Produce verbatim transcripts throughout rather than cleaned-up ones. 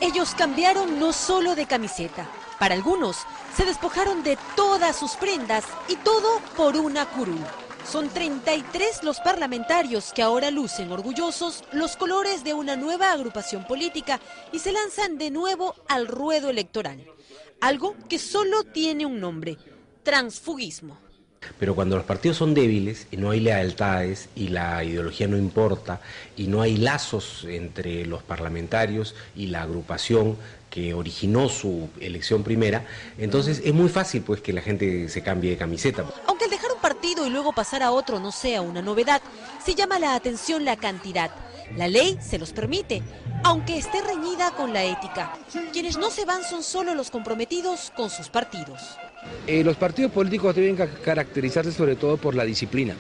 Ellos cambiaron no solo de camiseta. Para algunos, se despojaron de todas sus prendas y todo por una curul. Son treinta y tres los parlamentarios que ahora lucen orgullosos los colores de una nueva agrupación política y se lanzan de nuevo al ruedo electoral. Algo que solo tiene un nombre: transfugismo. Pero cuando los partidos son débiles y no hay lealtades y la ideología no importa y no hay lazos entre los parlamentarios y la agrupación que originó su elección primera, entonces es muy fácil pues que la gente se cambie de camiseta. Aunque el dejar un partido y luego pasar a otro no sea una novedad, sí llama la atención la cantidad. La ley se los permite, aunque esté reñida con la ética. Quienes no se van son solo los comprometidos con sus partidos. Eh, los partidos políticos deben caracterizarse sobre todo por la disciplina.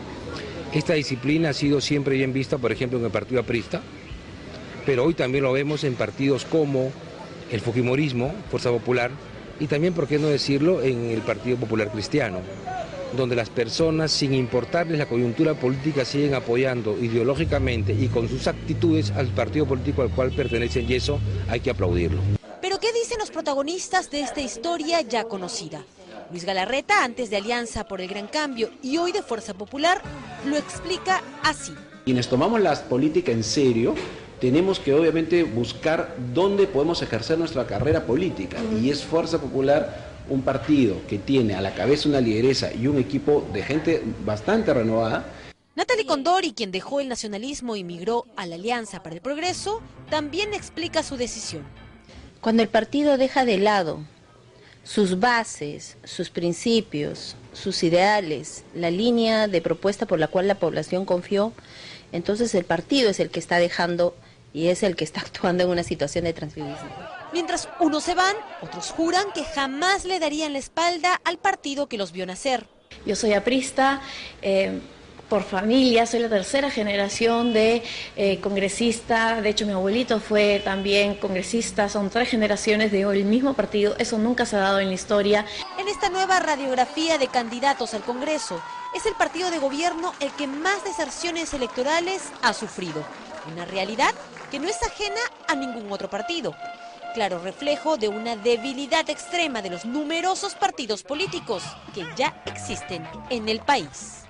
Esta disciplina ha sido siempre bien vista, por ejemplo, en el Partido Aprista, pero hoy también lo vemos en partidos como el Fujimorismo, Fuerza Popular, y también, por qué no decirlo, en el Partido Popular Cristiano, donde las personas, sin importarles la coyuntura política, siguen apoyando ideológicamente y con sus actitudes al partido político al cual pertenecen, y eso hay que aplaudirlo. Pero ¿qué dicen los protagonistas de esta historia ya conocida? Luis Galarreta, antes de Alianza por el Gran Cambio y hoy de Fuerza Popular, lo explica así. Quienes tomamos la política en serio, tenemos que obviamente buscar dónde podemos ejercer nuestra carrera política, y es Fuerza Popular un partido que tiene a la cabeza una lideresa y un equipo de gente bastante renovada. Nathalie Condori, quien dejó el nacionalismo y migró a la Alianza para el Progreso, también explica su decisión. Cuando el partido deja de lado sus bases, sus principios, sus ideales, la línea de propuesta por la cual la población confió, entonces el partido es el que está dejando y es el que está actuando en una situación de transfugismo. Mientras unos se van, otros juran que jamás le darían la espalda al partido que los vio nacer. Yo soy aprista, eh, por familia, soy la tercera generación de eh, congresista, de hecho mi abuelito fue también congresista, son tres generaciones de el mismo partido, eso nunca se ha dado en la historia. En esta nueva radiografía de candidatos al Congreso, es el partido de gobierno el que más deserciones electorales ha sufrido, una realidad que no es ajena a ningún otro partido. Claro reflejo de una debilidad extrema de los numerosos partidos políticos que ya existen en el país.